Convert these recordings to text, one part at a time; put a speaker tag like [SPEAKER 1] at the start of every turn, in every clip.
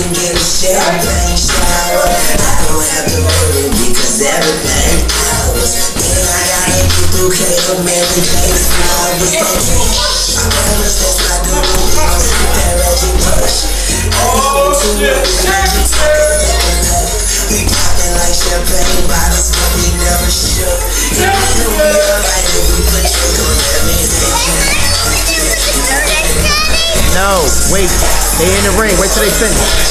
[SPEAKER 1] can get a champagne shower. I don't have to worry because everything ours. Then I gotta get through K.O. Mary J's fly with that drink. I promise that's not the rule. I'll skip that Reggie push. Oh shit, we poppin' like champagne bottles, but we never shook. It'll be alright if we put trick on that music.
[SPEAKER 2] No, wait. They in the ring. Wait till they finish.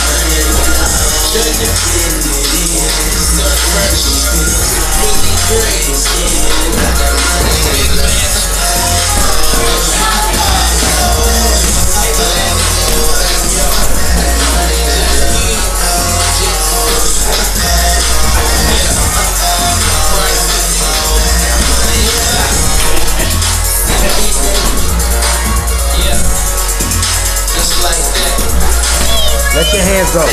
[SPEAKER 2] Let your hands go.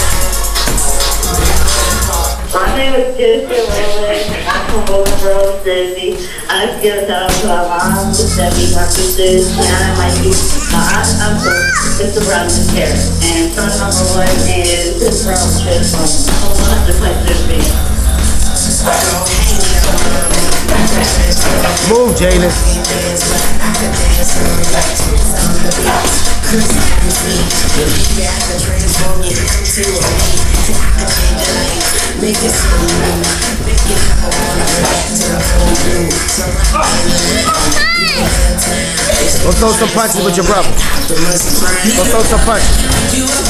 [SPEAKER 3] My name is 7yr.old. I'm from 7yr.old City. I just give a shout out to my mom, to Debbie, my sisters, Tiana, Mikey, my aunt, uncle, Mr. Brown, and Tara. And son number 1 is Mr. Brown, just from the place to be.
[SPEAKER 2] Move, Jalen. Go throw some punches with your brother. Go throw some punches.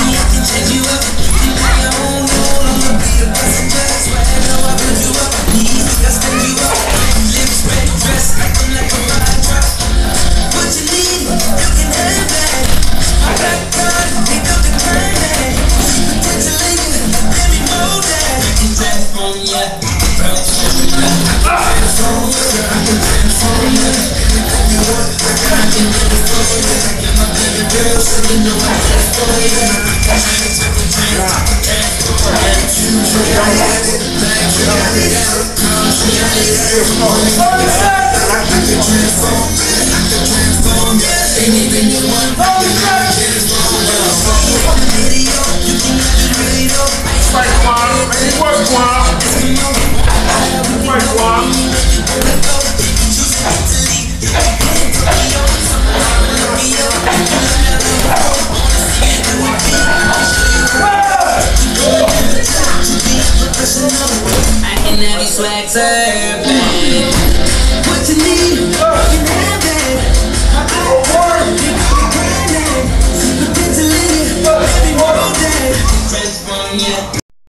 [SPEAKER 1] Swag surfing. What you need, you can have it. I got it.